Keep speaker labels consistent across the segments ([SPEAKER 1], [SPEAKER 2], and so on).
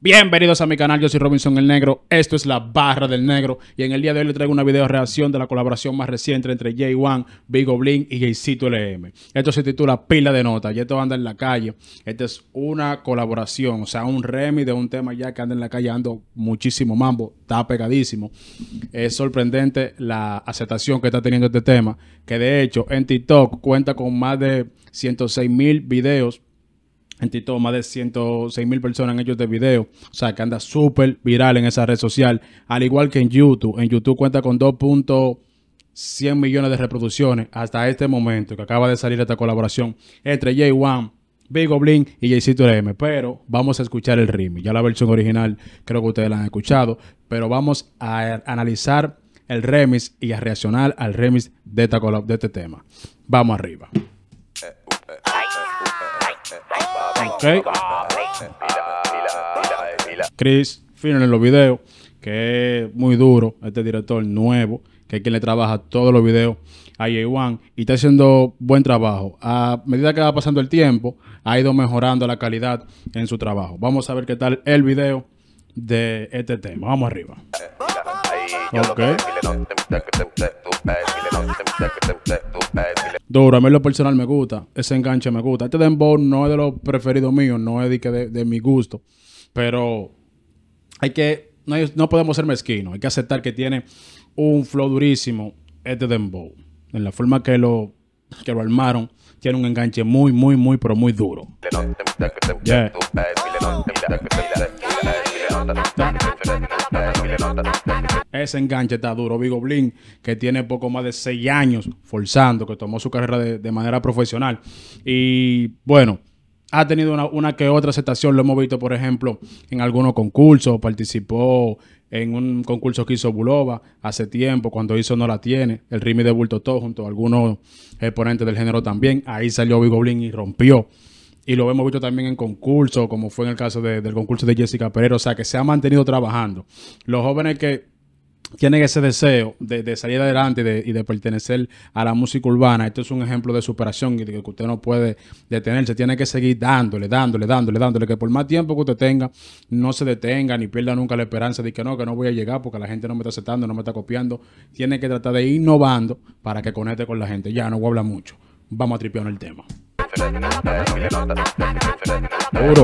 [SPEAKER 1] Bienvenidos a mi canal, yo soy Robinson el Negro, esto es La Barra del Negro y en el día de hoy les traigo una video reacción de la colaboración más reciente entre J1, Vigo Bling y Jaycito LM. Esto se titula Pila de Nota y esto anda en la calle. Esta es una colaboración, o sea, un remix de un tema ya que anda en la calle, ando muchísimo mambo, está pegadísimo. Es sorprendente la aceptación que está teniendo este tema, que de hecho en TikTok cuenta con más de 106,000 videos. En TikTok más de 106,000 personas han hecho este video. O sea, que anda súper viral en esa red social. Al igual que en YouTube. En YouTube cuenta con 2.100 millones de reproducciones hasta este momento, que acaba de salir esta colaboración entre J1, Vigo Bling y Jaycito LM. Pero vamos a escuchar el remix. Ya la versión original creo que ustedes la han escuchado. Pero vamos a analizar el remix y a reaccionar al remix de este tema. Vamos arriba. Okay. Chris Finer en los videos, que es muy duro, este director nuevo, que es quien le trabaja todos los videos a J1 y está haciendo buen trabajo. A medida que va pasando el tiempo, ha ido mejorando la calidad en su trabajo. Vamos a ver qué tal el video de este tema. Vamos arriba. Okay. Duro, a mí en lo personal me gusta, ese enganche me gusta. Este dembow no es de los preferidos míos, no es de mi gusto, pero no podemos ser mezquinos, hay que aceptar que tiene un flow durísimo este dembow. En la forma que lo armaron, tiene un enganche muy, pero muy duro. Yeah. Ese enganche está duro. Vigo Bling, que tiene poco más de 6 años forzando, que tomó su carrera de manera profesional. Y bueno, ha tenido una que otra aceptación. Lo hemos visto, por ejemplo, en algunos concursos. Participó en un concurso que hizo Bulova hace tiempo, cuando hizo No La Tiene, el remix de Bulto Todo, junto a algunos exponentes del género también. Ahí salió Vigo Bling y rompió. Y lo hemos visto también en concursos, como fue en el caso del concurso de Jessica Pereira. O sea, que se ha mantenido trabajando. Los jóvenes que tienen ese deseo de salir adelante y de pertenecer a la música urbana, esto es un ejemplo de superación y de que usted no puede detenerse. Tiene que seguir dándole, que por más tiempo que usted tenga, no se detenga ni pierda nunca la esperanza de que no voy a llegar porque la gente no me está aceptando, no me está copiando. Tiene que tratar de ir innovando para que conecte con la gente. Ya, no voy a hablar mucho. Vamos a tripear el tema. Duro.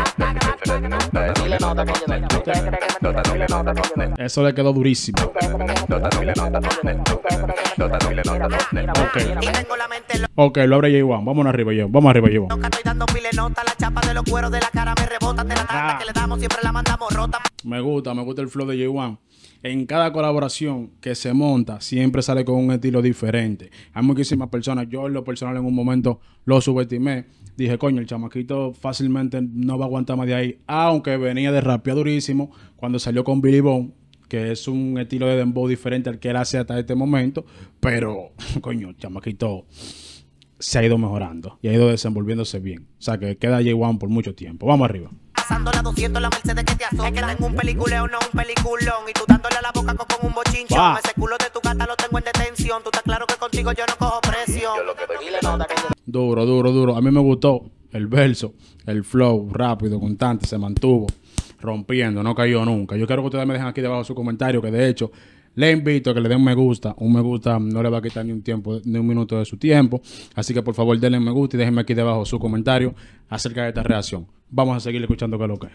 [SPEAKER 1] Eso le quedó durísimo. Ok, lo abre J1. Vámonos arriba, J1. Vamos arriba, J1. Me gusta el flow de J1. En cada colaboración que se monta, siempre sale con un estilo diferente. Hay muchísimas personas. Yo en lo personal en un momento lo subestimé. Dije, coño, el chamaquito fácilmente no va a aguantar más de ahí. Aunque venía de rapear durísimo cuando salió con Billy Bone, que es un estilo de dembow diferente al que él hace hasta este momento. Pero, coño, el chamaquito se ha ido mejorando y ha ido desenvolviéndose bien. O sea, que queda J1 por mucho tiempo. Vamos arriba. Pasando la 200, la Mercedes que te azota. Es que tengo un peliculeo, no un peliculón. Y tú dándole a la boca con un bochinchón. Wow. Ese culo de tu gata lo tengo en detención. Tú estás claro que contigo yo no cojo presión. Duro. A mí me gustó el verso, el flow rápido, constante, se mantuvo rompiendo, no cayó nunca. Yo quiero que ustedes me dejen aquí debajo su comentario, que de hecho le invito a que le den un me gusta. Un me gusta no le va a quitar ni un minuto de su tiempo. Así que por favor denle un me gusta y déjenme aquí debajo su comentario acerca de esta reacción. Vamos a seguir escuchando qué es lo que es.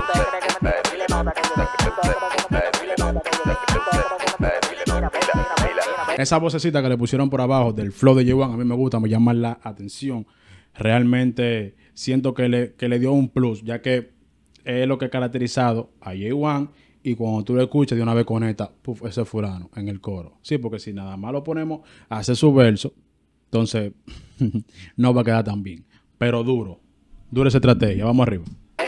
[SPEAKER 1] Esa vocecita que le pusieron por abajo del flow de J1 a mí me gusta, me llama la atención. Realmente siento que le dio un plus, ya que es lo que ha caracterizado a J1. Y cuando tú lo escuchas, de una vez conecta, puf, ese fulano en el coro. Sí, porque si nada más lo ponemos a hacer su verso, entonces no va a quedar tan bien. Pero dura esa estrategia. Vamos arriba.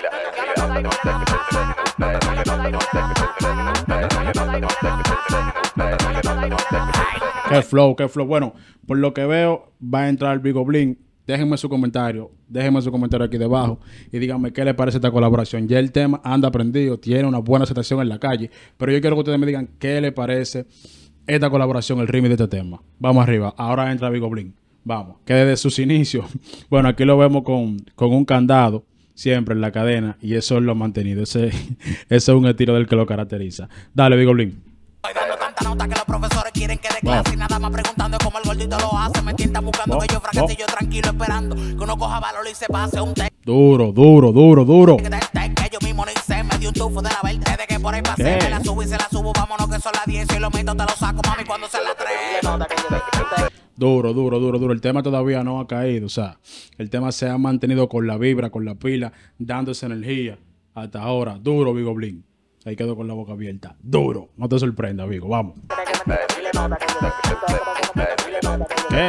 [SPEAKER 1] Qué flow. Bueno, por lo que veo, va a entrar Vigo Bling. Déjenme su comentario aquí debajo y díganme qué les parece esta colaboración. Ya el tema anda prendido, tiene una buena aceptación en la calle, pero yo quiero que ustedes me digan qué les parece esta colaboración, el remix de este tema. Vamos arriba, ahora entra Vigo Bling. Vamos, que desde sus inicios, bueno, aquí lo vemos con un candado siempre en la cadena y eso lo ha mantenido. Ese es un estilo del que lo caracteriza. Dale, Vigo Blin.
[SPEAKER 2] Tanta nota que los profesores quieren que dé clase y nada más preguntando cómo el gordito lo hace. Me tientan buscando que yo fracase y yo tranquilo esperando que uno coja valor y se pase un té.
[SPEAKER 1] Duro.
[SPEAKER 2] Que yo mismo ni sé, me dio un tufo de la verde. De que por ahí pasé, me la subo y se la subo. Vámonos que son las 10 y lo meto, te lo saco, mami, cuando se la 3.
[SPEAKER 1] Duro. El tema todavía no ha caído. O sea, el tema se ha mantenido con la vibra, con la pila, dándose energía hasta ahora. Duro, Vigo Blin. Ahí quedó con la boca abierta. Duro. No te sorprendas, Vigo. Vamos. ¿Qué?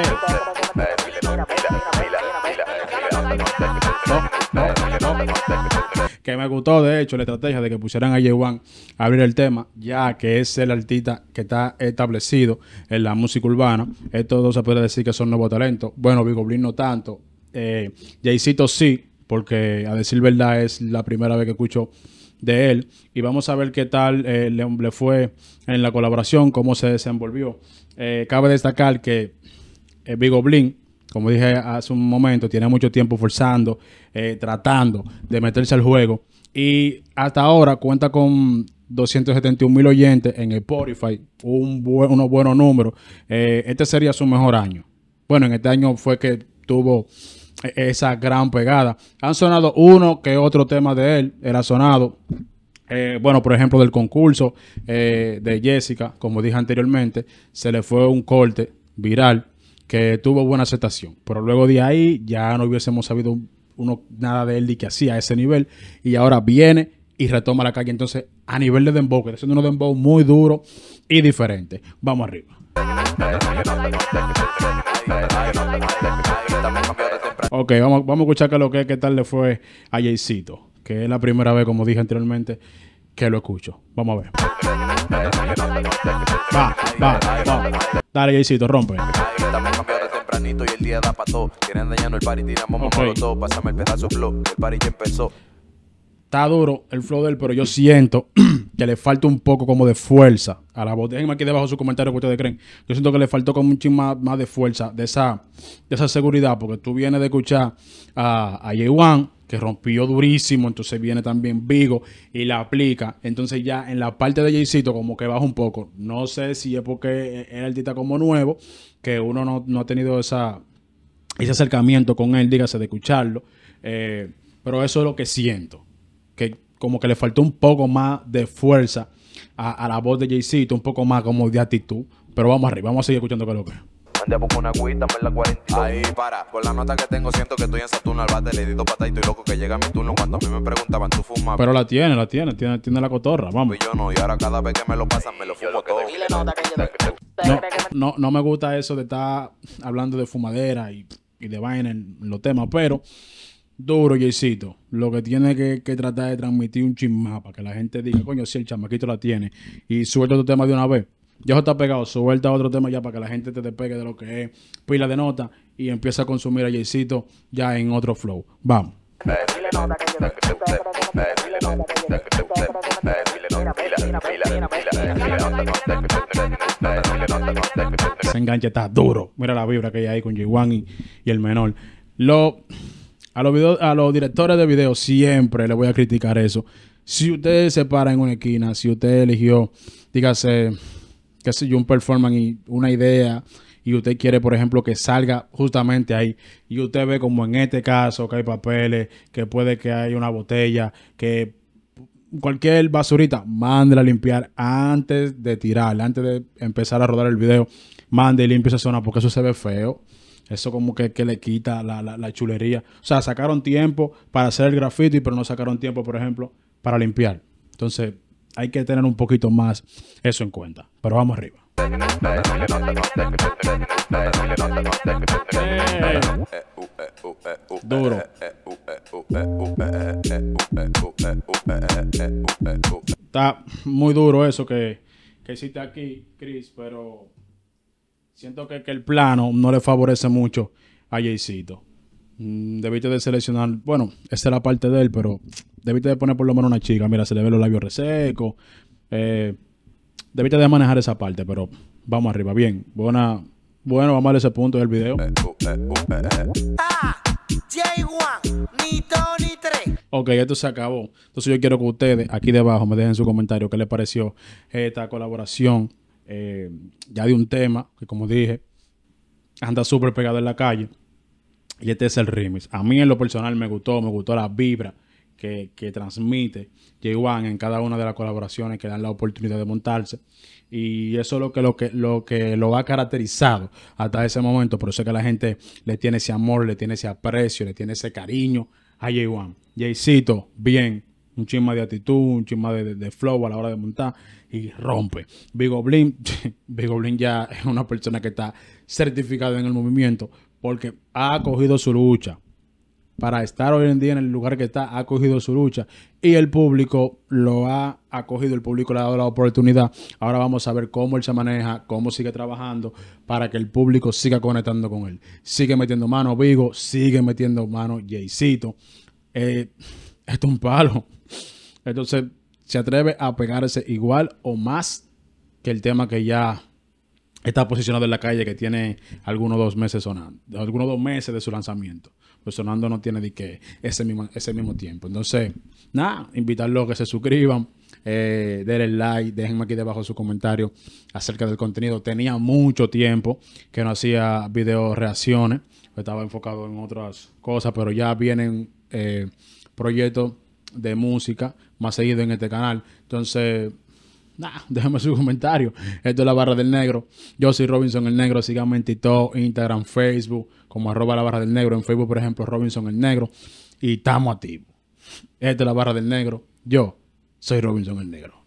[SPEAKER 1] Que me gustó, de hecho, la estrategia de que pusieran a J1 a abrir el tema, ya que es el artista que está establecido en la música urbana. Estos dos se puede decir que son nuevos talentos. Bueno, Vigo Blin no tanto. Jaycito sí, porque a decir verdad es la primera vez que escucho de él. Y vamos a ver qué tal le fue en la colaboración, cómo se desenvolvió. Cabe destacar que Vigo Blin, como dije hace un momento, tiene mucho tiempo forzando, tratando de meterse al juego. Y hasta ahora cuenta con 271,000 oyentes en Spotify, unos buenos números. Este sería su mejor año. Bueno, en este año fue que tuvo esa gran pegada. Han sonado uno que otro tema de él. Era sonado. Bueno, por ejemplo, del concurso de Jessica, como dije anteriormente, se le fue un corte viral que tuvo buena aceptación, pero luego de ahí ya no hubiésemos sabido nada de él y que hacía a ese nivel, y ahora viene y retoma la calle. Entonces, a nivel de dembow, que está haciendo un dembow muy duro y diferente. Vamos arriba. Ok, vamos a escuchar qué tal le fue a Jaycito, que es la primera vez, como dije anteriormente, que lo escucho. Vamos a ver. Va. Dale, Jaycito, rompe.
[SPEAKER 3] Estamos cambiados tempranito y el día da pa' todo. Quieren dañarnos el party, tiramos todo. Pásame el pedazo flow, el party ya empezó.
[SPEAKER 1] Está duro el flow de él, pero yo siento que le falta un poco como de fuerza a la voz. Déjenme aquí debajo sus comentarios que ustedes creen. Yo siento que le faltó como un chin más de fuerza, de esa seguridad, porque tú vienes de escuchar a J1, que rompió durísimo, entonces viene también Vigo y la aplica. Entonces ya en la parte de Jaycito como que baja un poco. No sé si es porque es artista como nuevo, que uno no ha tenido ese acercamiento con él, dígase, de escucharlo. Pero eso es lo que siento. Que como que le faltó un poco más de fuerza a la voz de Jaycito, un poco más como de actitud. Pero vamos arriba, vamos a seguir escuchando que lo que es.
[SPEAKER 3] Ande poco una agüita, me la 42. Ahí para, por la nota que tengo siento que estoy en Saturno al bate, le di 2 patas y estoy loco que llega mi turno. Cuando a mí me preguntaban, ¿tú fumas?
[SPEAKER 1] Pero tiene la cotorra, vamos.
[SPEAKER 3] Y yo no, y ahora cada vez que me lo pasan me lo fumo todo.
[SPEAKER 1] No me gusta eso de estar hablando de fumadera y de vaina en los temas, pero duro, Jaycito. Lo que tiene que tratar de transmitir un chismá para que la gente diga, coño, si el chamaquito la tiene, y suelta otro tema de una vez. Ya está pegado, suelta otro tema ya para que la gente te despegue de lo que es pila de nota y empieza a consumir a Jaycito ya en otro flow. Vamos. Ese enganche está duro. Mira la vibra que hay ahí con J1 y el menor. A los directores de video siempre le voy a criticar eso. Si usted se para en una esquina, si usted eligió, dígase, qué sé yo, un performance y una idea, y usted quiere, por ejemplo, que salga justamente ahí, y usted ve como en este caso que hay papeles, que puede que haya una botella, que cualquier basurita, mándela a limpiar antes de tirarla, antes de empezar a rodar el video, mande y limpie esa zona, porque eso se ve feo. Eso como que le quita la chulería. O sea, sacaron tiempo para hacer el graffiti, pero no sacaron tiempo, por ejemplo, para limpiar. Entonces, hay que tener un poquito más eso en cuenta. Pero vamos arriba. Duro. Está muy duro eso que hiciste aquí, Chris, pero siento que el plano no le favorece mucho a Jaycito. Debiste de seleccionar, bueno, esa es la parte de él, pero debiste de poner por lo menos una chica. Mira, se le ven los labios resecos. Debiste de manejar esa parte, pero vamos arriba. Bien, bueno, vamos a ver ese punto del video.
[SPEAKER 2] J1, ni 2 ni 3.
[SPEAKER 1] Ok, esto se acabó. Entonces yo quiero que ustedes aquí debajo me dejen su comentario qué les pareció esta colaboración ya de un tema que, como dije, anda súper pegado en la calle. Y este es el remix. A mí en lo personal me gustó la vibra que transmite J1 en cada una de las colaboraciones que dan la oportunidad de montarse. Y eso es lo que lo ha caracterizado hasta ese momento. Por eso es que la gente le tiene ese amor, le tiene ese aprecio, le tiene ese cariño a J1. Jaycito, bien, un chisma de actitud, un chisma de flow a la hora de montar y rompe. Vigo Bling, Vigo Bling ya es una persona que está certificada en el movimiento porque ha cogido su lucha. Para estar hoy en día en el lugar que está, ha cogido su lucha y el público lo ha acogido, el público le ha dado la oportunidad. Ahora vamos a ver cómo él se maneja, cómo sigue trabajando para que el público siga conectando con él. Sigue metiendo mano Vigo, sigue metiendo mano Jaycito. Esto es un palo. Entonces, se atreve a pegarse igual o más que el tema que ya está posicionado en la calle, que tiene algunos 2 meses sonando, algunos 2 meses de su lanzamiento. Pues sonando no tiene de que ese mismo tiempo. Entonces, nada, invitarlos a que se suscriban, denle like, déjenme aquí debajo su comentario acerca del contenido. Tenía mucho tiempo que no hacía video reacciones, estaba enfocado en otras cosas, pero ya vienen proyectos de música más seguido en este canal. Entonces, nada, déjame su comentario. Esto es La Barra del Negro. Yo soy Robinson el Negro. Síganme en TikTok, Instagram, Facebook, como @La Barra del Negro. En Facebook, por ejemplo, Robinson el Negro. Y estamos activos. Esto es La Barra del Negro. Yo soy Robinson el Negro.